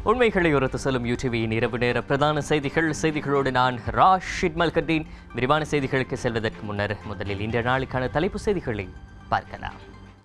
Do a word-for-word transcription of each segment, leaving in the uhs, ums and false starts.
உண்மைகளை உரத்து செல்லும் யூடிவியின் இரவு நேர பிரதான செய்திகள் செய்திகளோடு நான் ராஷித் மல்கதீன். விரிவான செய்திகளுக்கு செல்வதற்கு முன்னர் முதலில் இன்றைய நாளுக்கான தலைப்பு செய்திகளை பார்க்கலாம்.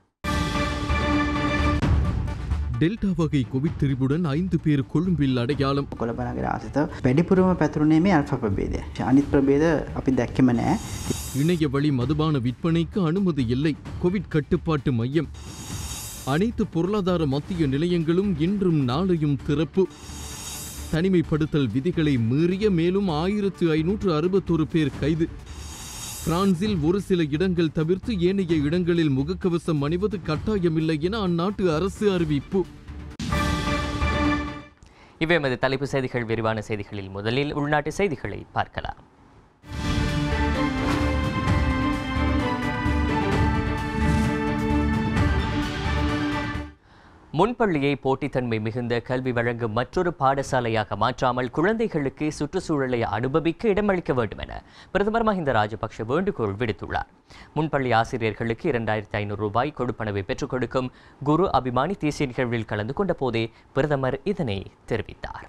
டெல்டா வகை கோவிட் திரிபுடன் ஐந்து பேர் கொழும்பில் அடையாளம். කොළඹ නගර ආසිත වැඩිපුරම පැතුරුනේ මේ අල්ෆා ප්‍රභේදය. අනිත් ප්‍රභේද අපි දැක්කෙම නැහැ. இணைய வழி மதுபான விற்பனைக்கு அனுமதி இல்லை. கோவிட் கட்டுப்பாட்டு மையம். அனைத்து பொருளாதார மத்திய நிலையங்களும் இன்றும் நாளையும் திறப்பு. தனிமைப்படுத்தல் விதிகளை மீறிய மேலும் ஆயிரத்து ஐநூற்று அறுபத்தொரு பேர் கைது. பிரான்சில் ஒரு சில இடங்கள் தவிர்த்து ஏனைய இடங்களில் முகக்கவசம் அணிவது கட்டாயமில்லை என அந்நாட்டு அரசு அறிவிப்பு. இவை எமது தலைப்பு செய்திகள். விரிவான செய்திகளில் முதலில் உள்நாட்டு செய்திகளை பார்க்கலாம். முன்பள்ளியை போட்டித்தன்மை மிகுந்த கல்வி வழங்கும் மற்றொரு பாடசாலையாக மாற்றாமல் குழந்தைகளுக்கு சுற்றுச்சூழலை அனுபவிக்க இடமளிக்க வேண்டும் என பிரதமர் மஹிந்த ராஜபக்ஷ வேண்டுகோள் விடுத்துள்ளார். முன்பள்ளி ஆசிரியர்களுக்கு இரண்டாயிரத்தி ஐநூறு ரூபாய் கொடுப்பனவை பெற்றுக் கொடுக்கும் குரு அபிமானி தேசிய நிகழ்வில் கலந்து கொண்ட போதே பிரதமர் இதனை தெரிவித்தார்.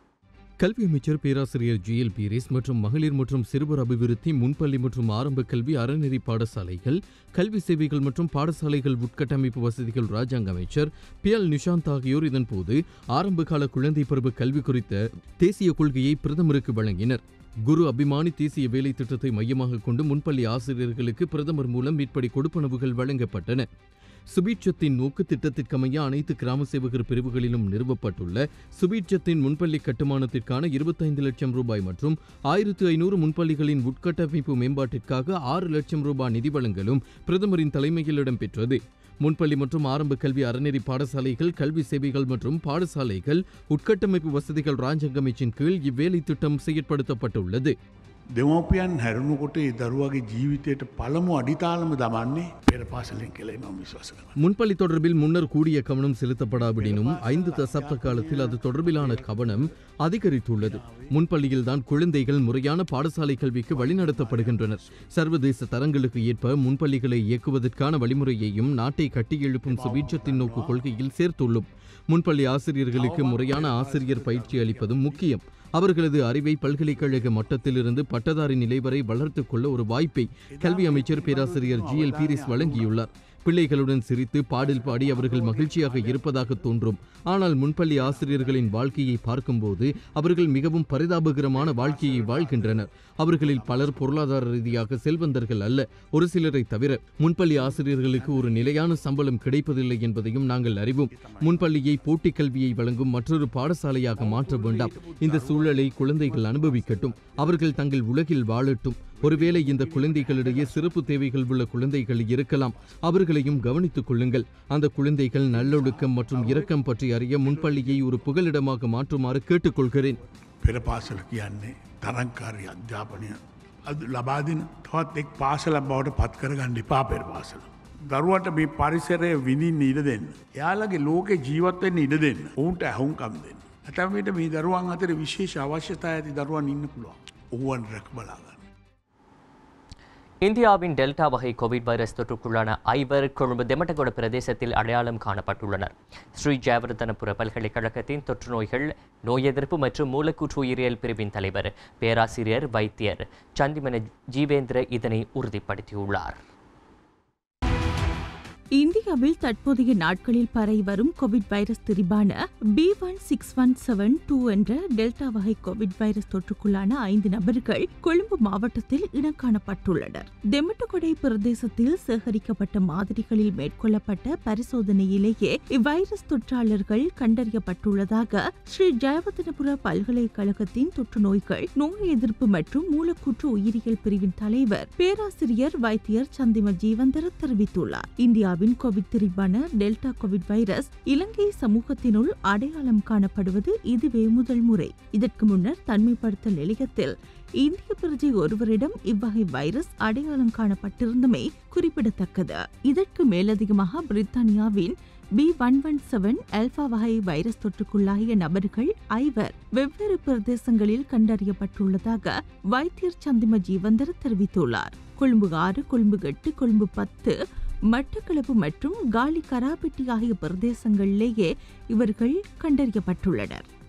கல்வி அமைச்சர் பேராசிரியர் ஜி எல் பீரிஸ் மற்றும் மகளிர் மற்றும் சிறுவர் அபிவிருத்தி, முன்பள்ளி மற்றும் ஆரம்ப கல்வி, அறநெறி பாடசாலைகள், கல்வி சேவைகள் மற்றும் பாடசாலைகள் உட்கட்டமைப்பு வசதிகள் ராஜாங்க அமைச்சர் பி எல் நிஷாந்த் ஆகியோர் இதன்போது ஆரம்பகால குழந்தை பருவ கல்வி குறித்த தேசிய கொள்கையை பிரதமருக்கு வழங்கினர். குரு அபிமானி தேசிய வேலை திட்டத்தை மையமாக கொண்டு முன்பள்ளி ஆசிரியர்களுக்கு பிரதமர் மூலம் இப்படி கொடுப்பனவுகள் வழங்கப்பட்டன. சுபீட்சத்தின் நோக்கு திட்டத்திற்கமைய அனைத்து கிராம சேவகர் பிரிவுகளிலும் நிறுவப்பட்டுள்ள சுபீட்சத்தின் முன்பள்ளி கட்டுமானத்திற்கான இருபத்தைந்து லட்சம் ரூபாய் மற்றும் ஆயிரத்து ஐநூறு முன்பள்ளிகளின் உட்கட்டமைப்பு மேம்பாட்டிற்காக ஆறு லட்சம் ரூபாய் நிதி வழங்கலும் பிரதமரின் தலைமையில் இடம்பெற்றது. முன்பள்ளி மற்றும் ஆரம்ப கல்வி, அறநெறி பாடசாலைகள், கல்வி சேவைகள் மற்றும் பாடசாலைகள் உட்கட்டமைப்பு வசதிகள் ராஜாங்க அமைச்சின் கீழ் இவ்வேலை திட்டம் செயற்படுத்தப்பட்டுள்ளது. දෙමව්පියන් හැරුණුකොට ඒ දරුවගේ ජීවිතයට පළමු අඩිතාලම දමන්නේ පෙර පාසලෙන් කියලා මම විශ්වාස කරනවා. முன்பள்ளி தொடர்பில் முன்னர் கூடிய கவனம் செலுத்தப்படாவிடினும் ஐந்து தசாப்த காலத்தில் அது தொடர்பிலான கவனம் அதிகரித்துள்ளது. முன்பள்ளியில்தான் குழந்தைகள் முறையான பாடசாலை கல்விக்கு வழிநடத்தப்படுகின்றனர். சர்வதேச தரங்களுக்கு ஏற்ப முன்பள்ளிகளை இயக்குவதற்கான வழிமுறையையும் நாட்டை கட்டியெழுப்பும் சுபீட்சத்தின் நோக்கு கொள்கையில் சேர்த்துள்ளோம். முன்பள்ளி ஆசிரியர்களுக்கு முறையான ஆசிரியர் பயிற்சி அளிப்பதும் முக்கியம். அவர்களது அறிவை பல்கலைக்கழக மட்டத்திலிருந்து பட்டதாரி நிலை வரை வளர்த்துக் கொள்ள ஒரு வாய்ப்பை கல்வி அமைச்சர் பேராசிரியர் ஜி எல் பீரிஸ் வழங்கியுள்ளார். பிள்ளைகளுடன் சிரித்து பாடல் பாடி அவர்கள் மகிழ்ச்சியாக இருப்பதாக தோன்றும். ஆனால் முன்பள்ளி ஆசிரியர்களின் வாழ்க்கையை பார்க்கும்போது அவர்கள் மிகவும் பரிதாபகரமான வாழ்க்கையை வாழ்கின்றனர். அவர்களில் பலர் பொருளாதார ரீதியாக செல்வந்தர்கள் அல்ல. ஒரு சிலரை தவிர முன்பள்ளி ஆசிரியர்களுக்கு ஒரு நிலையான சம்பளம் கிடைப்பதில்லை என்பதையும் நாங்கள் அறிவோம். முன்பள்ளியை போட்டி கல்வியை வழங்கும் மற்றொரு பாடசாலையாக மாற்ற வேண்டாம். இந்த சூழலை குழந்தைகள் அனுபவிக்கட்டும். அவர்கள் தங்கள் உலகில் வாழட்டும். ஒருவேளை இந்த குழந்தைகளிடையே சிறப்பு தேவைகள் உள்ள குழந்தைகள் இருக்கலாம். அவர்களையும் கவனித்துக் கொள்ளுங்கள். அந்த குழந்தைகள் நல்லொழுக்கம் மற்றும் இரக்கம் பற்றி அறிய முன்பள்ளியை ஒரு புகலிடமாக மாற்றுமாறு கேட்டுக்கொள்கிறேன். පෙර පාසල කියන්නේ තරංකාරී අධ්‍යාපනය ලබා දෙන තවත් එක් පාසලක් බවට පත් කරගන්න එපා පෙර පාසල. දරුවන්ට මේ පරිසරය විඳින්න ඉඩ දෙන්න. එයාලගේ ලෝකේ ජීවත් වෙන්න ඉඩ දෙන්න. ඔවුන්ට ඇහුම්කම් දෙන්න. නැත්නම් මේට මේ දරුවන් අතර විශේෂ අවශ්‍යතා ඇති දරුවන් ඉන්න පුළුවන්. ඕවන් රැක බලා ගන්න. இந்தியாவின் டெல்டா வகை கோவிட் வைரஸ் தொற்றுக்குள்ளான ஐவர் கொழும்பு தெமட்டகொட பிரதேசத்தில் அடையாளம் காணப்பட்டுள்ளனர். ஸ்ரீ ஜெயவர்தனபுர பல்கலைக்கழகத்தின் தொற்று நோய்கள், நோய் எதிர்ப்பு மற்றும் மூலக்கூற்று உயிரியல் பிரிவின் தலைவர் பேராசிரியர் வைத்தியர் சந்திமன ஜீவேந்திர இதனை உறுதிப்படுத்தியுள்ளார். இந்தியாவில் தற்போதைய நாட்களில் பரவி வரும் கோவிட் வைரஸ் திரிபான B one six one seven two என்ற டெல்டா வகை கோவிட் வைரஸ் தொற்றுக்குள்ளான ஐந்து நபர்கள் கொழும்பு மாவட்டத்தில் இனம் காணப்பட்டுள்ளனர். தெமட்டகொடை பிரதேசத்தில் சேகரிக்கப்பட்ட மாதிரிகளில் மேற்கொள்ளப்பட்ட பரிசோதனையிலேயே இவ்வைரஸ் தொற்றாளர்கள் கண்டறியப்பட்டுள்ளதாக ஸ்ரீ ஜெயவர்தனபுர பல்கலைக்கழகத்தின் தொற்று நோய்கள், நோய் எதிர்ப்பு மற்றும் மூலக்கூற்று உயிரியல் பிரிவின் தலைவர் பேராசிரியர் வைத்தியர் சந்திம ஜீவந்தர தெரிவித்துள்ளார். இந்தியா கோவிட் திரிபான டெல்டா கோவிட் வைரஸ் இலங்கை சமூகத்தினுள் அடையாளம் காணப்படுவது இதுவே முதல் முறை. இதற்கு முன்னர் தனிமைப்படுத்தல் நிலையத்தில் இந்திய பிரஜை ஒருவரிடம் இவ்வகை வைரஸ் அடையாளம் காணப்பட்டிருந்தமை குறிப்பிடத்தக்கது. இதற்கு மேலதிகமாக பிரித்தானியாவின் B one one seven alpha வகை வைரஸ் தொற்றுக்குள்ளாகிய நபர்கள் ஐவர் வெவ்வேறு பிரதேசங்களில் கண்டறியப்பட்டுள்ளதாக வைத்தியர் சந்திம ஜீவந்தர் தெரிவித்துள்ளார். கொழும்பு ஆறு, கொழும்பு எட்டு, கொழும்பு பத்து, மட்டக்களப்பு மற்றும் காலி கராபெட்டி ஆகிய பிரதேசங்களிலேயே இவர்கள் கண்டறியப்பட்டுள்ளனர்.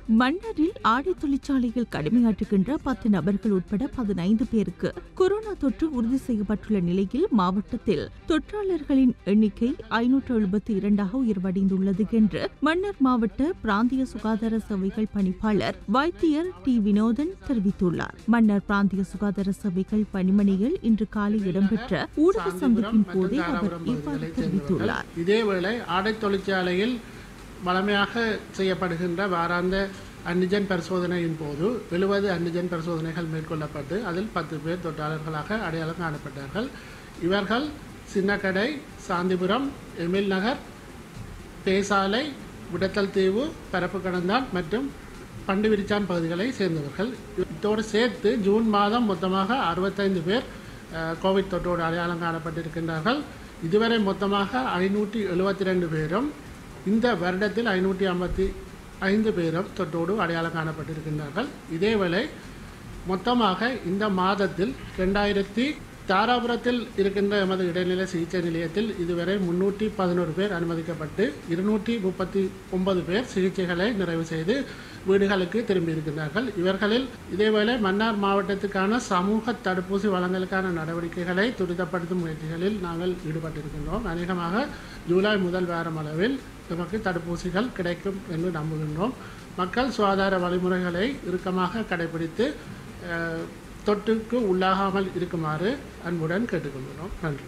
மன்னரில் ஆடை தொழிற்சாலையில் கடமையாற்றுகின்ற பத்து நபர்கள் உட்பட பதினைந்து பேருக்கு கொரோனா தொற்று உறுதி செய்யப்பட்டுள்ள நிலையில் மாவட்டத்தில் தொற்றாளர்களின் எண்ணிக்கை ஐநூற்று எழுபத்தி இரண்டாக உயர்வடைந்துள்ளது என்று மன்னர் மாவட்ட பிராந்திய சுகாதார சேவைகள் பணிப்பாளர் வைத்தியர் டி வினோதன் தெரிவித்துள்ளார். மன்னர் பிராந்திய சுகாதார சேவைகள் பணிமனையில் இன்று காலை இடம்பெற்ற ஊடக சந்திப்பின் போதே அவர் இவ்வாறு தெரிவித்துள்ளார். இதேவேளை ஆடை தொழிற்சாலையில் வழமையாக செய்யப்படுகின்ற வாராந்த ஆன்டிஜென் பரிசோதனையின் போது எழுபது ஆன்டிஜென் பரிசோதனைகள் மேற்கொள்ளப்பட்டு அதில் பத்து பேர் தொற்றாளர்களாக அடையாளம் காணப்பட்டார்கள். இவர்கள் சின்னக்கடை, சாந்திபுரம், எமில் நகர், பேசாலை, விடத்தல் தீவு, பரப்பு கடந்தான் மற்றும் பண்டுவிரிச்சான் பகுதிகளை சேர்ந்தவர்கள். இதோடு சேர்த்து ஜூன் மாதம் மொத்தமாக அறுபத்தைந்து பேர் கோவிட் தொற்றோடு அடையாளம் காணப்பட்டிருக்கின்றார்கள். இதுவரை மொத்தமாக ஐநூற்றி எழுபத்தி ரெண்டு பேரும் இந்த வருடத்தில் ஐநூற்றி ஐம்பத்தி ஐந்து பேரும் தொற்றோடு அடையாளம் காணப்பட்டிருக்கின்றார்கள். இதேவேளை மொத்தமாக இந்த மாதத்தில் ரெண்டாயிரத்தி தாராபுரத்தில் இருக்கின்ற எமது இடைநிலை சிகிச்சை நிலையத்தில் இதுவரை முன்னூற்றி பதினோரு பேர் அனுமதிக்கப்பட்டு இருநூற்றி முப்பத்தி ஒன்பது பேர் சிகிச்சைகளை நிறைவு செய்து வீடுகளுக்கு திரும்பியிருக்கிறார்கள். இவர்களில் இதேவேளை மன்னார் மாவட்டத்துக்கான சமூக தடுப்பூசி வழங்கலுக்கான நடவடிக்கைகளை துரிதப்படுத்தும் முயற்சிகளில் நாங்கள் ஈடுபட்டிருக்கின்றோம். அநேகமாக ஜூலை முதல் வாரம் அளவில் நமக்கு தடுப்பூசிகள் கிடைக்கும் என்று நம்புகின்றோம். மக்கள் சுகாதார வழிமுறைகளை இறுக்கமாக கடைபிடித்து தொற்றுக்கு உள்ளாகாமல் இருக்குமாறு அன்புடன் கேட்டுக்கொள்கிறோம். நன்றி.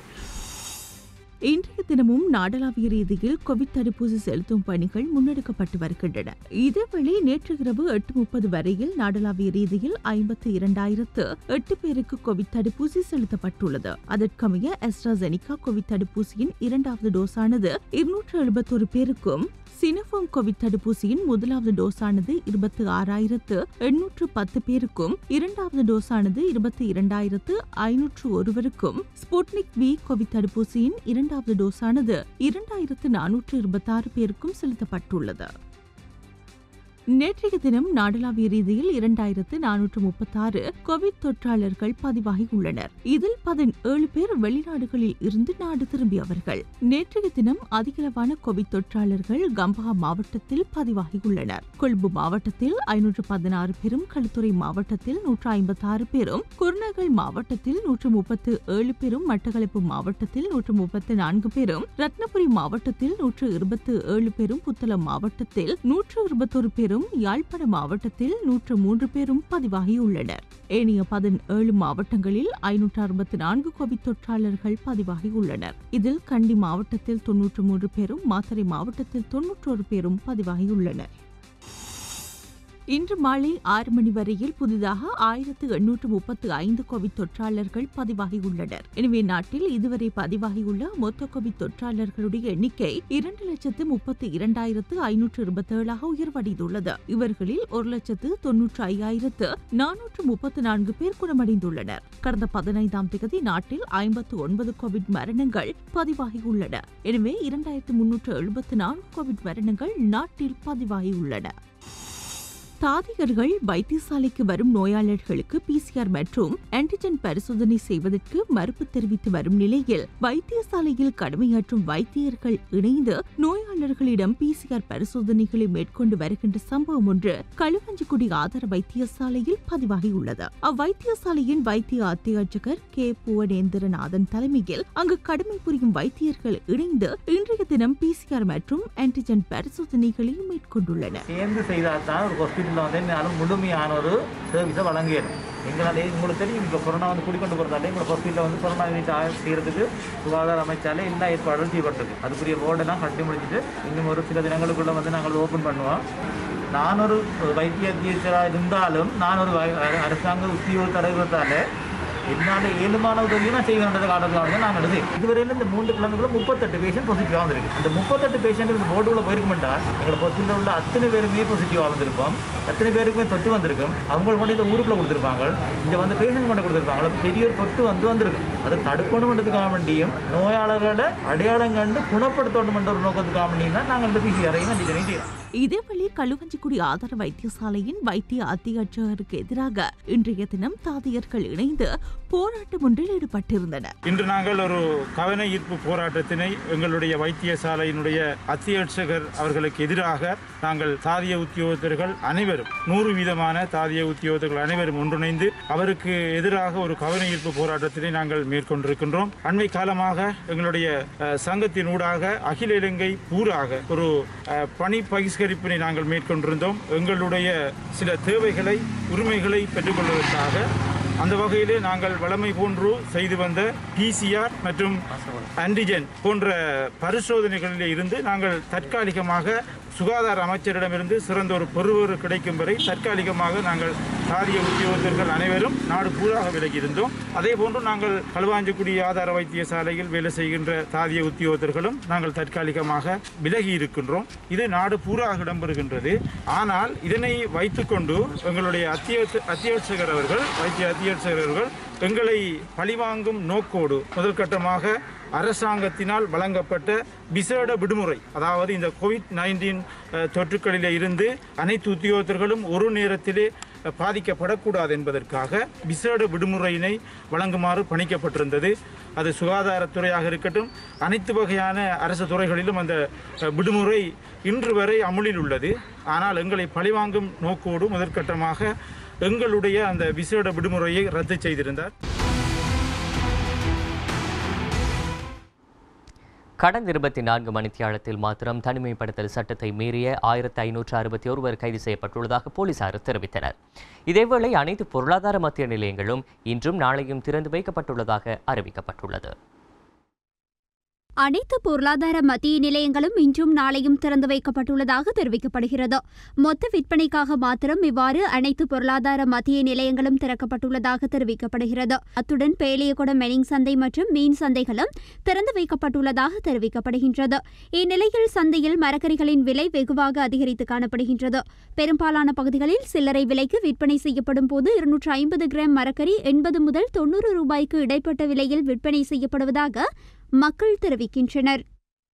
இன்றைய தினமும் நாடளாவிய ரீதியில் கோவிட் தடுப்பூசி செலுத்தும் பணிகள் முன்னெடுக்கப்பட்டு வருகின்றன. இதேவேளை நேற்று இரவு எட்டு முப்பது வரையில் நாடளாவிய ரீதியில் ஐம்பத்தி இரண்டாயிரத்து எட்டு பேருக்கு கோவிட் தடுப்பூசி செலுத்தப்பட்டுள்ளது. அதற்கமைய அஸ்ட்ராசெனிகா கோவிட் தடுப்பூசியின் இரண்டாவது டோஸானது இருநூற்று எழுபத்தொரு பேருக்கும், சினோஃபார்ம் கோவிட் தடுப்பூசியின் முதலாவது டோஸானது இருபத்தி ஆறாயிரத்து எண்ணூற்று பத்து பேருக்கும், இரண்டாவது டோஸானது இருபத்தி இரண்டாயிரத்து ஐநூற்று ஒருவருக்கும், ஸ்புட்னிக் வி கோவிட் தடுப்பூசியின் இரண்டாவது டோஸானது இரண்டாயிரத்து நானூற்று இருபத்தி ஆறு பேருக்கும் செலுத்தப்பட்டுள்ளது. நேற்றைய தினம் நாடளாவிய ரீதியில் இரண்டாயிரத்து நானூற்று முப்பத்தி ஆறு கோவிட் தொற்றாளர்கள் பதிவாகியுள்ளனர். இதில் பதினேழு பேர் வெளிநாடுகளில் இருந்து நாடு திரும்பியவர்கள். நேற்றைய தினம் அதிகளவான கோவிட் தொற்றாளர்கள் கம்பஹா மாவட்டத்தில் பதிவாகியுள்ளனர். கொழும்பு மாவட்டத்தில் ஐநூற்று பதினாறு பேரும், களுத்துறை மாவட்டத்தில் நூற்று ஐம்பத்தி ஆறு பேரும், குருநகல் மாவட்டத்தில் நூற்று முப்பத்து ஏழு பேரும், மட்டக்களப்பு மாவட்டத்தில் நூற்று முப்பத்தி நான்கு பேரும், ரத்னபுரி மாவட்டத்தில் நூற்று இருபத்தி ஏழு பேரும், புத்தளம் மாவட்டத்தில் நூற்று இருபத்தொரு பேரும், யாழ்ப்பாண மாவட்டத்தில் நூற்று மூன்று பேரும் பதிவாகியுள்ளனர். ஏனைய பதினேழு மாவட்டங்களில் ஐநூற்று அறுபத்தி நான்கு கோவிட் தொற்றாளர்கள் பதிவாகியுள்ளனர். இதில் கண்டி மாவட்டத்தில் தொன்னூற்று மூன்று பேரும், மாத்தறை மாவட்டத்தில் தொன்னூற்றொரு பேரும் பதிவாகியுள்ளனர். இன்று மாலை ஆறு மணி வரையில் புதிதாக ஆயிரத்து எண்ணூற்று முப்பத்தி ஐந்து கோவிட் தொற்றாளர்கள் பதிவாகியுள்ளனர். எனவே நாட்டில் இதுவரை பதிவாகியுள்ள மொத்த கோவிட் தொற்றாளர்களுடைய எண்ணிக்கை இரண்டு லட்சத்து முப்பத்தி இரண்டாயிரத்து ஐநூற்று இருபத்தி ஏழாக உயர்வடைந்துள்ளது. இவர்களில் ஒரு லட்சத்து தொன்னூற்று ஐயாயிரத்து நானூற்று முப்பத்தி நான்கு பேர் குணமடைந்துள்ளனர். கடந்த பதினைந்தாம் தேதி நாட்டில் ஐம்பத்து ஒன்பது கோவிட் மரணங்கள் பதிவாகியுள்ளன. எனவே இரண்டாயிரத்து முன்னூற்று எழுபத்தி நான்கு கோவிட் மரணங்கள் நாட்டில் பதிவாகியுள்ளன. தாதியர்கள் வைத்தியசாலைக்கு வரும் நோயாளர்களுக்கு பிசிஆர் மற்றும் ஆன்டிஜென் பரிசோதனை செய்வதற்கு மறுப்பு தெரிவித்து வரும் நிலையில் வைத்தியசாலையில் கடமையாற்றும் வைத்தியர்கள் இணைந்து நோயாளர்களிடம் பிசிஆர் பரிசோதனைகளை மேற்கொண்டு வருகின்ற சம்பவம் ஒன்று களுவாஞ்சிக்குடி ஆதார வைத்தியசாலையில் பதிவாகியுள்ளது. அவ்வைத்தியசாலையின் வைத்திய அத்தியட்சகர் கே புவனேந்திரநாதன் தலைமையில் அங்கு கடமை புரியும் வைத்தியர்கள் இணைந்து இன்றைய தினம் பிசிஆர் மற்றும் ஆன்டிஜென் பரிசோதனைகளை மேற்கொண்டுள்ளனர். முழுமையான ஒரு சர்வீஸை வழங்கிடும். எங்களாலே உங்களுக்கு தெரியும், இப்போ கொரோனா வந்து குடிக்கொண்டு போகிறதாலே எங்களை ஹாஸ்பிட்டலில் வந்து கொரோனா யூனிட் செய்கிறதுக்கு சுகாதார அமைச்சாலே எல்லா ஏற்பாடும் செய்யப்பட்டது. அதுக்குரிய போர்டெல்லாம் கட்டி முடிச்சுட்டு இன்னும் ஒரு சில தினங்களுக்குள்ள வந்து நாங்கள் ஓப்பன் பண்ணுவோம். நான் ஒரு வைத்திய அத்தியட்சராக இருந்தாலும் நான் ஒரு அரசாங்க உத்தியோக தலைவர்களால் என்னால் ஏழுமான உதவியும் நான் செய்ய வேண்டியது காரணமாக நான் நடந்து இதுவரையில் இந்த மூன்று கிழமைக்குள்ள முப்பத்தெட்டு பேஷண்ட் பாசிட்டிவாக வந்திருக்கு. அந்த முப்பத்தெட்டு பேஷண்ட் இந்த போர்டுக்குள்ள போயிருக்குமென்றால் எங்களை ஹாஸ்பிட்டலில் உள்ள அத்தனை பேருமே பாசிட்டிவாக வந்திருப்போம். அத்தனை பேருக்குமே தொட்டு வந்திருக்கும். அவங்களுக்கு கொண்டு இந்த ஊருக்குள்ள கொடுத்துருப்பாங்க, இங்கே வந்து பேஷண்ட் கொண்டு கொடுத்துருப்பாங்க. பெரிய ஒரு தொட்டு வந்து வந்திருக்கும். அதை தடுக்கணுன்றதுக்காக வேண்டியும் நோயாளர்களை அடையாளம் கண்டு குணப்படுத்தணும் என்ற ஒரு நோக்கத்துக்காக வேண்டியும் தான் நாங்கள் இந்த பிசிஆரையும் அடிக்கடி செய்யலாம். இதேவேளை களுவாஞ்சிக்குடி ஆதார வைத்தியசாலையின் வைத்திய அத்தியட்சகருக்கு எதிராக இன்றைய தினம் தாதியர்கள் இணைந்து போராட்டம் ஒன்றில் ஈடுபட்டிருந்தனர். இன்று நாங்கள் ஒரு கவன ஈர்ப்பு போராட்டத்தினை எங்களுடைய வைத்தியசாலையினுடைய அத்தியட்சகர் அவர்களுக்கு எதிராக நாங்கள் தாதிய உத்தியோகத்தர்கள் அனைவரும் நூறு வீதமான தாதிய உத்தியோகத்தர்கள் அனைவரும் ஒன்றிணைந்து அவருக்கு எதிராக ஒரு கவன ஈர்ப்பு போராட்டத்தினை நாங்கள் மேற்கொண்டிருக்கின்றோம். அண்மை காலமாக எங்களுடைய சங்கத்தின் ஊடாக அகில இலங்கை பூராக ஒரு பணி பகிஷ்கரிப்பினை நாங்கள் மேற்கொண்டிருந்தோம். எங்களுடைய சில தேவைகளை உரிமைகளை பெற்றுக்கொள்வதற்காக அந்த வகையிலே நாங்கள் வழமை போன்று செய்து வந்த பிசிஆர் மற்றும் ஆன்டிஜென் போன்ற பரிசோதனைகளில் இருந்து நாங்கள் தற்காலிகமாக சுகாதார அமைச்சரிடமிருந்து சிறந்த ஒரு பொறுப்பு கிடைக்கும் வரை தற்காலிகமாக நாங்கள் தாதிய உத்தியோகத்தர்கள் அனைவரும் நாடு பூராக விலகி இருந்தோம். அதே போன்று நாங்கள் களுவாஞ்சிக்குடி ஆதார வைத்தியசாலையில் வேலை செய்கின்ற தாதிய உத்தியோகத்தர்களும் நாங்கள் தற்காலிகமாக விலகி இருக்கின்றோம். இது நாடு பூராக இடம்பெறுகின்றது. ஆனால் இதனை வைத்துக்கொண்டு எங்களுடைய அத்திய அத்தியட்சகர் அவர்கள் வைத்திய அத்தியட்சகர் அவர்கள் எங்களை பழிவாங்கும் நோக்கோடு முதல் கட்டமாக அரசாங்கத்தினால் வழங்கப்பட்ட விசேட விடுமுறை, அதாவது இந்த கோவிட் நைன்டீன் தொற்றுக்களிலே இருந்து அனைத்து உத்தியோகத்தர்களும் ஒரு நேரத்திலே பாதிக்கப்படக்கூடாது என்பதற்காக விசேட விடுமுறையினை வழங்குமாறு பணிக்கப்பட்டிருந்தது. அது சுகாதாரத்துறையாக இருக்கட்டும், அனைத்து வகையான அரசு துறைகளிலும் அந்த விடுமுறை இன்று வரை அமுலில் உள்ளது. ஆனால் எங்களை பழிவாங்கும் நோக்கோடு முதற்கட்டமாக எங்களுடைய அந்த விசேட விடுமுறையை ரத்து செய்திருந்தார். கடந்த இருபத்தி நான்கு மணித்தியாலத்தில் மாத்திரம் தனிமைப்படுத்தல் சட்டத்தை மீறிய ஆயிரத்தி ஐநூற்று அறுபத்தி ஒருவர் கைது செய்யப்பட்டுள்ளதாக போலீசார் தெரிவித்தனர். இதேவேளை அனைத்து பொருளாதார மத்திய நிலையங்களும் இன்றும் நாளையும் திறந்து வைக்கப்பட்டுள்ளதாக அறிவிக்கப்பட்டுள்ளது. அனைத்து பொருளாதார மத்திய நிலையங்களும் இன்றும் நாளையும் திறந்து வைக்கப்பட்டுள்ளதாக தெரிவிக்கப்படுகிறது. மொத்த விற்பனைக்காக மாத்திரம் இவ்வாறு அனைத்து பொருளாதார மத்திய நிலையங்களும் திறக்கப்பட்டுள்ளதாக தெரிவிக்கப்படுகிறது. அத்துடன் பேலியகுடம் மெனிங் சந்தை மற்றும் மீன் சந்தைகளும் திறந்து வைக்கப்பட்டுள்ளதாக தெரிவிக்கப்படுகின்றது. இந்நிலையில் சந்தையில் மரக்கறிகளின் விலை வெகுவாக அதிகரித்து காணப்படுகின்றது. பெரும்பாலான பகுதிகளில் சில்லறை விலைக்கு விற்பனை செய்யப்படும் போது இருநூற்று ஐம்பது கிராம் மரக்கறி எண்பது முதல் தொன்னூறு ரூபாய்க்கு இடைப்பட்ட விலையில் விற்பனை செய்யப்படுவதாக மக்கள் தெரிவிக்கின்றனர்.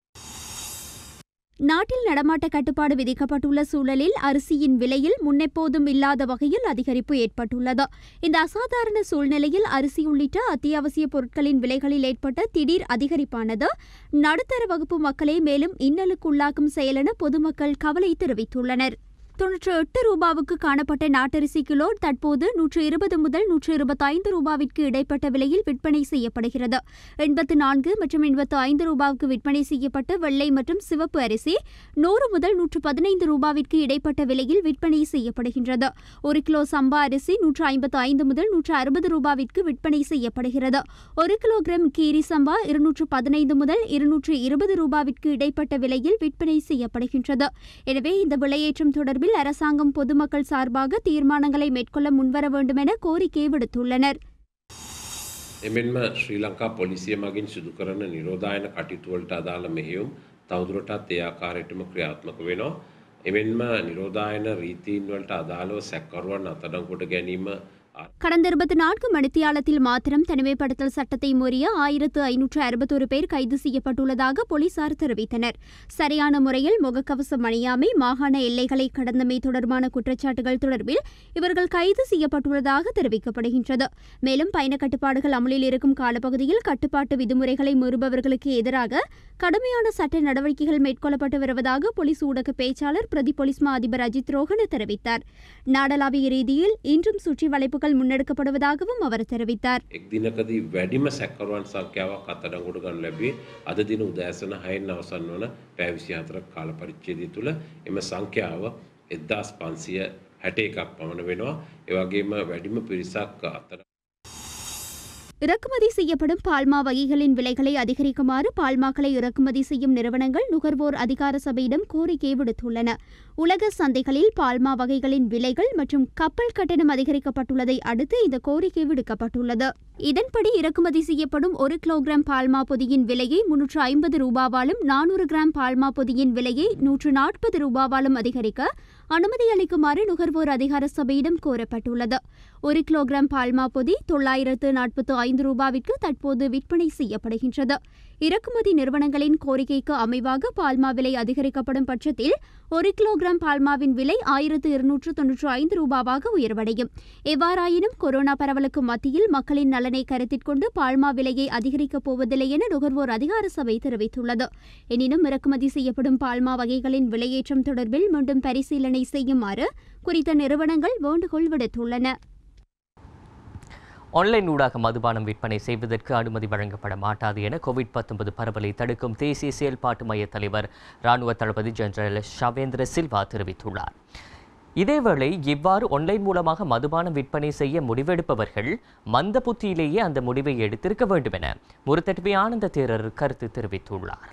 நாட்டில் நடமாட்ட கட்டுப்பாடு விதிக்கப்பட்டுள்ள சூழலில் அரிசியின் விலையில் முன்னெப்போதும் இல்லாத வகையில் அதிகரிப்பு ஏற்பட்டுள்ளது. இந்த அசாதாரண சூழ்நிலையில் அரிசி உள்ளிட்ட அத்தியாவசிய பொருட்களின் விலைகளில் ஏற்பட்ட திடீர் அதிகரிப்பானது நடுத்தர வகுப்பு மக்களை மேலும் இன்னலுக்குள்ளாக்கும் செயலென பொதுமக்கள் கவலை தெரிவித்துள்ளனர். தொன்னூற்று எட்டு ரூபாவுக்கு காணப்பட்ட நாட்டரிசி கிலோ தற்போது நூற்று இருபது முதல் நூற்று இருபத்தைந்து ரூபாவிற்கு இடைப்பட்ட விலையில் விற்பனை செய்யப்படுகிறது. எண்பத்து நான்கு மற்றும் எண்பத்து ஐந்து ரூபாவுக்கு விற்பனை செய்யப்பட்ட வெள்ளை மற்றும் சிவப்பு அரிசி நூறு முதல் நூற்று பதினைந்து ரூபாவிற்கு இடைப்பட்ட விலையில் விற்பனை செய்யப்படுகின்றது. ஒரு கிலோ சம்பா அரிசி நூற்று ஐம்பத்து ஐந்து முதல் நூற்று அறுபது ரூபாவிற்கு விற்பனை செய்யப்படுகிறது. ஒரு கிலோகிராம் கீரி சம்பா இருநூற்று பதினைந்து முதல் இருநூற்று இருபது ரூபாவிற்கு இடைப்பட்ட விலையில் விற்பனை செய்யப்படுகின்றது. எனவே இந்த விலையேற்றம் தொடர்பில் அரசாங்கம் பொதுமக்கள் சார்பாக தீர்மானங்களை மேற்கொள்ள முன்வர வேண்டும் என கோரிக்கை விடுத்துள்ளனர். එමෙන්ම ශ්‍රී ලංකා පොලිසිය මගින් සිදු කරන නිරෝධායන කටයුතු වලට අදාළ මෙහෙයුම් තවදුරටත් ඒ ආකාරයටම ක්‍රියාත්මක වෙනවා. එමෙන්ම නිරෝධායන රීතීන් වලට අදාළව සැකකරුවන් අත්අඩංගුවට ගැනීම கடந்த இருபத்தி நான்கு மணித்தியாலத்தில் மாத்திரம் தனிமைப்படுத்தல் சட்டத்தை மீறிய ஆயிரத்து ஐநூற்று அறுபத்தொரு பேர் கைது செய்யப்பட்டுள்ளதாக போலீசார் தெரிவித்தனர். சரியான முறையில் முகக்கவசம் அணியாமை, மாகாண எல்லைகளை கடந்தமை தொடர்பான குற்றச்சாட்டுகள் தொடர்பில் இவர்கள் கைது செய்யப்பட்டுள்ளதாக தெரிவிக்கப்படுகின்றது. மேலும் பயண கட்டுப்பாடுகள் அமலில் இருக்கும் காலப்பகுதியில் கட்டுப்பாட்டு விதிமுறைகளை மீறுபவர்களுக்கு எதிராக கடுமையான சட்ட நடவடிக்கைகள் மேற்கொள்ளப்பட்டு வருவதாக போலீஸ் ஊடக பேச்சாளர் பிரதி போலீஸ் மா அதிபர் அஜித் ரோஹன தெரிவித்தார். நாடளாவிய ரீதியில் இன்றும் சுற்றி வளைப்புகள் முன்னெடுக்கப்படுவதாகவும் அவர் தெரிவித்தார். එක් දිනකදී වැඩිම සැකකරුවන් සංඛ්‍යාවක් අත්අඩංගුවට ගන්න ලැබුවේ අද දින උදෑසන හයෙන් අවසන් වන පැය විසිහතරක කාල පරිච්ඡේදය තුළ එම සංඛ්‍යාව එක්දාස් පන්සිය හැට එකක් පමණ වෙනවා. ඒ වගේම වැඩිම පිරිසක් අතර இறக்குமதி செய்யப்படும் பால்மா வகைகளின் விலைகளை அதிகரிக்குமாறு பால்மாக்களை இறக்குமதி செய்யும் நிறுவனங்கள் நுகர்வோர் அதிகார சபையிடம் கோரிக்கை விடுத்துள்ளன. உலக சந்தைகளில் பால்மா வகைகளின் விலைகள் மற்றும் கப்பல் கட்டணம் அதிகரிக்கப்பட்டுள்ளதை அடுத்து இந்த கோரிக்கை விடுக்கப்பட்டுள்ளது. இதன்படி இறக்குமதி செய்யப்படும் ஒரு கிலோகிராம் பால்மா பொதியின் விலையை முன்னூற்று ஐம்பது ரூபாவாலும் நானூறு கிராம் பால்மா பொதியின் விலையை நூற்று நாற்பது ரூபாவாலும் அதிகரிக்க அனுமதி அளிக்குமாறு நுகர்வோர் அதிகார சபையிடம் கோரப்பட்டுள்ளது. ஒரு கிலோகிராம் பால்மா பொதி தொள்ளாயிரத்து நாற்பத்து ஐந்து ரூபாவிற்கு தற்போது விற்பனை செய்யப்படுகின்றது. இறக்குமதி நிறுவனங்களின் கோரிக்கைக்கு அமைவாக பால்மா விலை அதிகரிக்கப்படும் பட்சத்தில் ஒரு கிலோகிராம் பால்மாவின் விலை ஆயிரத்து இருநூற்று தொன்னூற்று ஐந்து ரூபாவாக உயர்வடையும். எவ்வாறாயினும் கொரோனா பரவலுக்கு மத்தியில் மக்களின் நலனை கருத்திற்கொண்டு பால்மா விலையை அதிகரிக்கப் போவதில்லை என நுகர்வோர் அதிகார சபை தெரிவித்துள்ளது. எனினும் இறக்குமதி செய்யப்படும் பால்மா வகைகளின் விலையேற்றம் தொடர்பில் மீண்டும் பரிசீலனை செய்யுமாறு குறித்த நிறுவனங்கள் வேண்டுகோள் விடுத்துள்ளன. ஆன்லைன் ஊடாக மதுபானம் விற்பனை செய்வதற்கு அனுமதி வழங்கப்பட மாட்டாது என கோவிட் பத்தொன்பது பரவலை தடுக்கும் தேசிய செயல்பாட்டு மைய தலைவர் இராணுவ தளபதி ஜெனரல் ஷவேந்திர சில்வா தெரிவித்துள்ளார். இதேவேளை இவ்வாறு ஆன்லைன் மூலமாக மதுபானம் விற்பனை செய்ய முடிவெடுப்பவர்கள் மந்த புத்தியிலேயே அந்த முடிவை எடுத்திருக்க வேண்டும் என முருத்தட்வி ஆனந்த தேரர் கருத்து தெரிவித்துள்ளார்.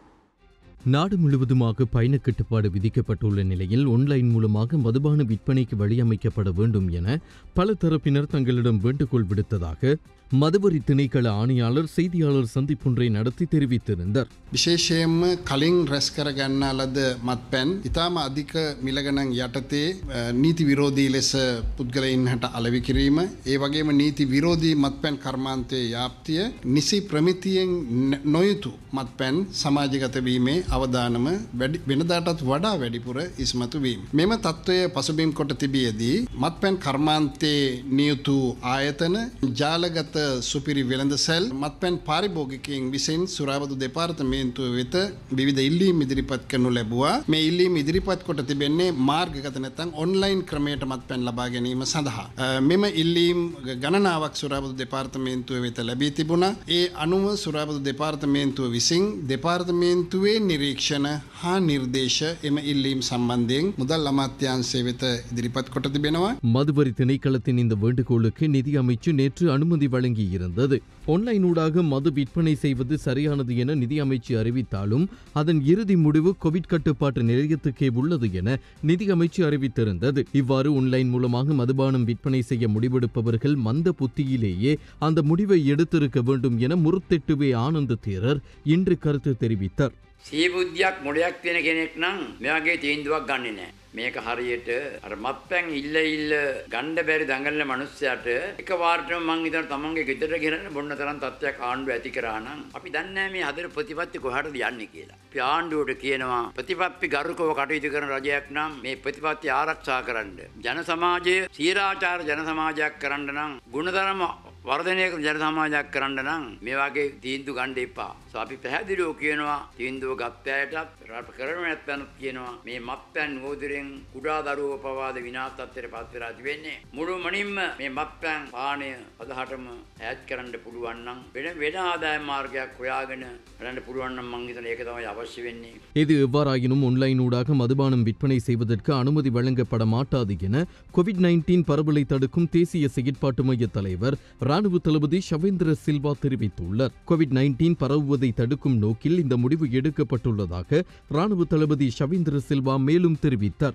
நாடு முழுவதுமாக பயண கட்டுப்பாடு விதிக்கப்பட்டுள்ள நிலையில் ஆன்லைன் மூலமாக மதுபான விற்பனைக்கு வழியமைக்கப்பட வேண்டும் என பல தரப்பினர் தங்களிடம் வேண்டுகோள் விடுத்ததாக மதுவரி திணைக்கள ஆணையாளர் செய்தியாளர் சந்திப்பொன்றை நடத்தி தெரிவித்திருந்தார். විශේෂයෙන්ම කලින් රැස් කර ගන්නා ලද මත්පැන් ඉතාම අධික මිලගණන් යටතේ නීති විරෝධී ලෙස පුද්ගලයින් හට අලෙවි කිරීම, ඒ වගේම නීති විරෝධී මත්පැන් කර්මාන්තයේ යාප්තිය, නිසි ප්‍රමිතියෙන් නොයුතු මත්පැන් සමාජගත වීමේ අවදානම වෙනදාටත් වඩා වැඩිපුර ඉස්මතු වීම. මෙම තත්ත්වය පසුබිම් කොට තිබියදී මත්පැන් කර්මාන්තයේ නියුතු ආයතන ජාලගත සුපිරි වෙළඳ සැල් මත්පැන් පාරිභෝගිකයින් විසින් සුරාබදු දෙපාර්තමේන්තුව වෙත විවිධ ඉල්ලීම් ඉදිරිපත් කරනු ලැබුවා. මේ ඉල්ලීම් ඉදිරිපත් කොට තිබෙන්නේ මාර්ගගත නැත්නම් ඔන්ලයින් ක්‍රමයට මත්පැන් ලබා ගැනීම සඳහා. මෙම ඉල්ලීම් ගණනාවක් සුරාබදු දෙපාර්තමේන්තුව වෙත ලැබී තිබුණා. ඒ අනුව සුරාබදු දෙපාර්තමේන්තුව විසින් දෙපාර්තමේන්තුවේ නිරීක්ෂණ හා නිර්දේශ එම ඉල්ලීම් සම්බන්ධයෙන් මුදල් අමාත්‍යාංශය වෙත ඉදිරිපත් කොට තිබෙනවා. மதுவரி திணைக்களத்தின் இந்த வேண்டுகோளுக்கு நிதி அமைச்சு நேற்று அனுமதி வழங்கியிருந்தது. ஆன்லைன் ஊடாக மது விற்பனை செய்வது சரியானது என நிதி அமைச்சு அறிவித்தாலும் அதன் இறுதி முடிவு கோவிட் கட்டுப்பாட்டு நிலையத்துக்கே உள்ளது என நிதி அமைச்சு அறிவித்திருந்தது. இவ்வாறு ஆன்லைன் மூலமாக மதுபானம் விற்பனை செய்ய முடிவெடுப்பவர்கள் மந்த புத்தியிலேயே அந்த முடிவை எடுத்திருக்க வேண்டும் என முருத்தெட்டுவே ஆனந்த தேரர் இன்று கருத்து தெரிவித்தார். සීබුද්ධියක් මොඩයක් තියෙන කෙනෙක් නම් මෙයාගේ තීන්දුවක් ගන්නෙ නැහැ. මේක හරියට අර මත්පැන් ඉල්ල ඉල්ල ගන්න බැරි දඟලන මිනිස්සයාට එකපාරටම මං හිතන තමන්ගේ ගෙදර ගෙනන බොන්න තරම් තත්ත්වයක් ආණ්ඩුව ඇති කරා නම් අපි දන්නේ නැහැ මේ හදන ප්‍රතිපත්ති කොහටද යන්නේ කියලා. අපි ආණ්ඩුවට කියනවා ප්‍රතිපත්ති ගරුකව කටයුතු කරන රජයක් නම් මේ ප්‍රතිපත්ති ආරක්ෂා කරන්න. ජන සමාජය සීලාචාර ජන සමාජයක් කරන්න නම් ගුණධර්ම වර්ධනය කරන ජන සමාජයක් කරන්න නම් මේ වගේ තීන්දුව ගන්න එපා. අපි පැහැදිලිව කියනවා තීන්දුව ගත්ත අයටත් රට කරන නැත්නම් කියනවා මේ මත්පැන් නෝදරෙන් කුඩා දරුවෝ පවාද විනාශ තත්ත්වයට පත් වෙලා තිබෙන්නේ. මුළුමනින්ම මේ මත්පැන් පානය අදහටම ඈඩ් කරන්න පුළුවන් නම් වෙන වෙන ආදාය මාර්ගයක් හොයාගෙන කරන්න පුළුවන් නම් මං හිතන ඒක තමයි අවශ්‍ය වෙන්නේ. இது எவ்வாறாயினும் ஆன்லைன் ஊடாக மதுபானம் விற்பனை செய்வதற்கு அனுமதி வழங்கப்பட மாட்டாது என கோவிட் நைன்டீன் பரவலை தடுக்கும் தேசிய செயற்பாட்டு மைய தலைவர் இராணுவ தளபதி ஷவேந்திர சில்வா தெரிவித்துள்ளார். கோவிட் நைன்டீன் பரவுவதை தடுக்கும் நோக்கில் இந்த முடிவு எடுக்கப்பட்டுள்ளதாக இராணுவ தளபதி ஷவேந்திர சில்வா மேலும் தெரிவித்தார்.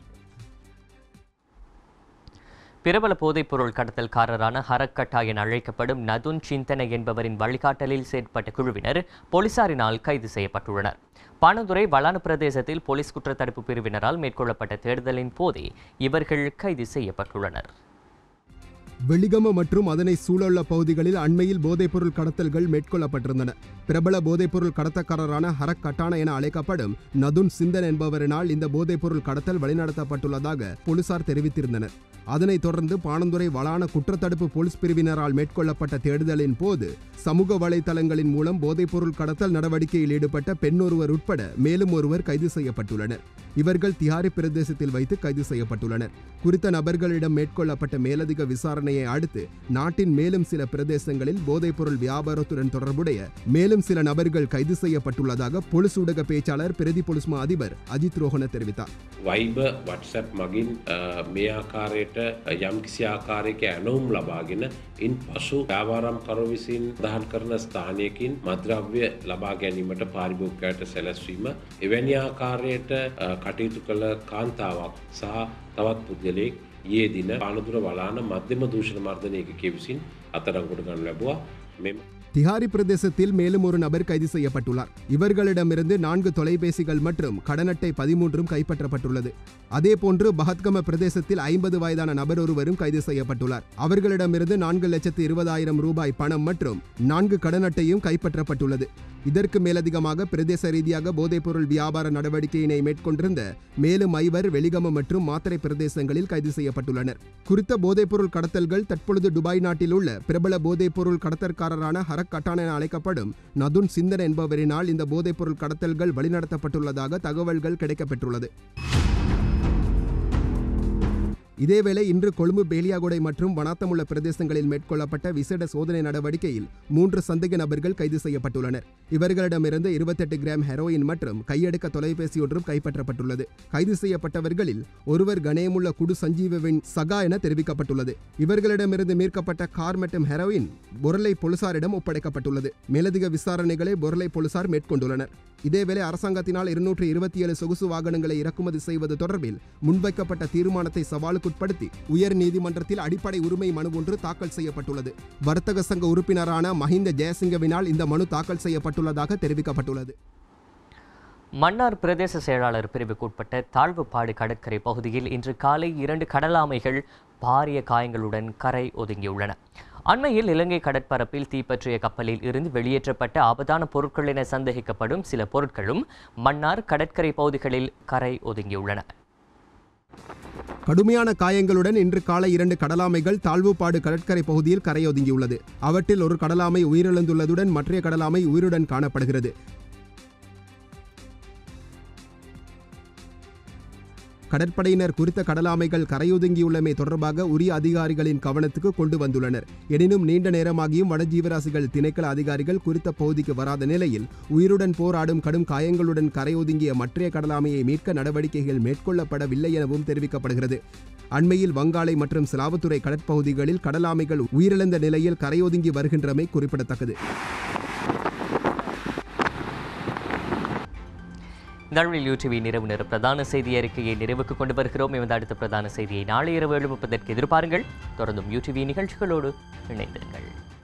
பிரபல போதைப்பொருள் கடத்தல்காரரான ஹரக்கட்டா என அழைக்கப்படும் நதுன் சிந்தனை என்பவரின் வழிகாட்டலில் செயற்பட்ட குழுவினர் போலீசாரினால் கைது செய்யப்பட்டுள்ளனர். பாணந்துறை வளான பிரதேசத்தில் போலீஸ் குற்றத்தடுப்பு பிரிவினரால் மேற்கொள்ளப்பட்ட தேடுதலின் போதே இவர்கள் கைது செய்யப்பட்டுள்ளனர். வெலிகம மற்றும் அதனை சூழவுள்ள பகுதிகளில் அண்மையில் போதைப்பொருள் கடத்தல்கள் மேற்கொள்ளப்பட்டிருந்தன. பிரபல போதைப்பொருள் கடத்தக்காரரான ஹரக் கட்டானா என அழைக்கப்படும் நதுன் சிந்தன் என்பவரினால் இந்த போதைப்பொருள் கடத்தல் வழிநடத்தப்பட்டுள்ளதாக போலீசார் தெரிவித்திருந்தனர். அதனைத் தொடர்ந்து பாணந்துறை வளான குற்றத்தடுப்பு போலீஸ் பிரிவினரால் மேற்கொள்ளப்பட்ட தேடுதலின் போது சமூக வலைதளங்களின் மூலம் போதைப்பொருள் கடத்தல் நடவடிக்கையில் ஈடுபட்ட பெண் ஒருவர் உட்பட மேலும் ஒருவர் கைது செய்யப்பட்டுள்ளனர். இவர்கள் திஹாரி பிரதேசத்தில் வைத்து கைது செய்யப்பட்டுள்ளனர். குறித்த நபர்களிடம் மேற்கொள்ளப்பட்ட மேலதிக விசாரணையை அடுத்து நாட்டின் மேலும் சில பிரதேசங்களில் போதைப்பொருள் வியாபாரத்துடன் தொடர்புடைய மேலும் சில நபர்கள் கைது செய்யப்பட்டுள்ளதாக போலீஸ் ஊடக பேச்சாளர் பிரதி போலீஸ் மா அதிபர் அஜித் ரோஹன தெரிவித்தார். Viber WhatsApp මගින් මේ ආකාරයට යම් කිසි ආකාරයක ඇනවුම් ලබාගෙන ඉන් පසු ව්‍යාපාරම්කරු විසින් දහන් කරන ස්ථානයකින් මද්‍රව්‍ය ලබා ගැනීමට පාරිභෝගිකයට සැලැස්වීම, එවැනි ආකාරයට කටයුතු කළ කාන්තාවක් සහ තවත් පුද්ගලයෙක් ඊයේ දින පානදුර වලාන මධ්‍යම දූෂණ මර්දන ඒකකයේ විසින් අත්අඩංගුවට ගනු ලැබුවා. මෙම திஹாரி பிரதேசத்தில் மேலும் ஒரு நபர் கைது செய்யப்பட்டுள்ளார். இவர்களிடமிருந்து நான்கு தொலைபேசிகள் மற்றும் கடன் அட்டை பதிமூன்றும் கைப்பற்றப்பட்டுள்ளது. அதேபோன்று பஹத்கம பிரதேசத்தில் ஐம்பது வயதான நபர் ஒருவரும் கைது செய்யப்பட்டுள்ளார். அவர்களிடமிருந்து நான்கு லட்சத்து இருபதாயிரம் ரூபாய் பணம் மற்றும் நான்கு கடன் அட்டையும் கைப்பற்றப்பட்டுள்ளது. இதற்கு மேலதிகமாக பிரதேச ரீதியாக போதைப்பொருள் வியாபார நடவடிக்கையினை மேற்கொண்டிருந்த மேலும் ஐவர் வெலிகம மற்றும் மாத்தறை பிரதேசங்களில் கைது செய்யப்பட்டுள்ளனர். குறித்த போதைப்பொருள் கடத்தல்கள் தற்பொழுது துபாய் நாட்டில் உள்ள பிரபல போதைப்பொருள் கடத்தற்காரரான ஹரக் கட்டான் என அழைக்கப்படும் நதுன் சிந்தன் என்பவரினால் இந்த போதைப்பொருள் கடத்தல்கள் வழிநடத்தப்பட்டுள்ளதாக தகவல்கள் கிடைக்கப்பெற்றுள்ளது. இதேவேளை இன்று கொழும்பு பேலியாகொடை மற்றும் வனாத்தமுள்ள பிரதேசங்களில் மேற்கொள்ளப்பட்ட விசேட சோதனை நடவடிக்கையில் மூன்று சந்தேக நபர்கள் கைது செய்யப்பட்டுள்ளனர். இவர்களிடமிருந்து இருபத்தெட்டு கிராம் ஹெரோயின் மற்றும் கையடக்க தொலைபேசி ஒன்றும் கைப்பற்றப்பட்டுள்ளது. கைது செய்யப்பட்டவர்களில் ஒருவர் கணேமுள்ள குடு சஞ்சீவவின் சகா என தெரிவிக்கப்பட்டுள்ளது. இவர்களிடமிருந்து மீட்கப்பட்ட கார் மற்றும் ஹெரோயின் பொருளை போலீசாரிடம் ஒப்படைக்கப்பட்டுள்ளது. மேலதிக விசாரணைகளை பொருளை போலீசார் மேற்கொண்டுள்ளனர். இதேவேளை அரசாங்கத்தினால் இருநூற்று இருபத்தி ஏழு சொகுசு வாகனங்களை இறக்குமதி செய்வது தொடர்பில் முன்வைக்கப்பட்ட தீர்மானத்தை சவாலுக்குட்படுத்தி உயர் நீதிமன்றத்தில் அடிப்படை உரிமை மனு ஒன்று தாக்கல் செய்யப்பட்டுள்ளது. வர்த்தக சங்க உறுப்பினரான மஹிந்த ஜெயசிங்கவினால் இந்த மனு தாக்கல் செய்யப்பட்டுள்ளதாக தெரிவிக்கப்பட்டுள்ளது. மன்னார் பிரதேச செயலாளர் பிரிவுக்குட்பட்ட தாழ்வுப்பாடு கடற்கரை பகுதியில் இன்று காலை இரண்டு கடலாமைகள் பாரிய காயங்களுடன் கரை ஒதுங்கியுள்ளன. அண்மையில் இலங்கை கடற்பரப்பில் தீப்பற்றிய கப்பலில் இருந்து வெளியேற்றப்பட்ட ஆபத்தான பொருட்கள் என சந்தேகிக்கப்படும் சில பொருட்களும் மன்னார் கடற்கரை பகுதிகளில் கரை ஒதுங்கியுள்ளன. கடுமையான காயங்களுடன் இன்று காலை இரண்டு கடலாமைகள் தாழ்வுப்பாடு கடற்கரை பகுதியில் கரையொதுங்கியுள்ளது. அவற்றில் ஒரு கடலாமை உயிரிழந்துள்ளதுடன் மற்றைய கடலாமை உயிருடன் காணப்படுகிறது. கடற்படையினர் குறித்த கடலாமைகள் கரையொதுங்கியுள்ளமை தொடர்பாக உரிய அதிகாரிகளின் கவனத்துக்கு கொண்டு வந்துள்ளனர். எனினும் நீண்ட நேரமாகியும் வனஜீவராசிகள் திணைக்கள அதிகாரிகள் குறித்த பகுதிக்கு வராத நிலையில் உயிருடன் போராடும் கடும் காயங்களுடன் கரையொதுங்கிய மற்றைய கடலாமையை மீட்க நடவடிக்கைகள் மேற்கொள்ளப்படவில்லை எனவும் தெரிவிக்கப்படுகிறது. அண்மையில் வங்காளை மற்றும் சிலாவத்துறை கடற்பகுதிகளில் கடலாமைகள் உயிரிழந்த நிலையில் கரையொதுங்கி வருகின்றமை குறிப்பிடத்தக்கது. நல்வழி யூடிவி நிறைவு நேர பிரதான செய்தி அறிக்கையை நிறைவுக்கு கொண்டு வருகிறோம். இந்த அடுத்த பிரதான செய்தியை நாளை இரவு ஏழு முப்பதற்கு எதிர்பாருங்கள். தொடர்ந்தும் யூடிவி நிகழ்ச்சிகளோடு இணைந்திருங்கள்.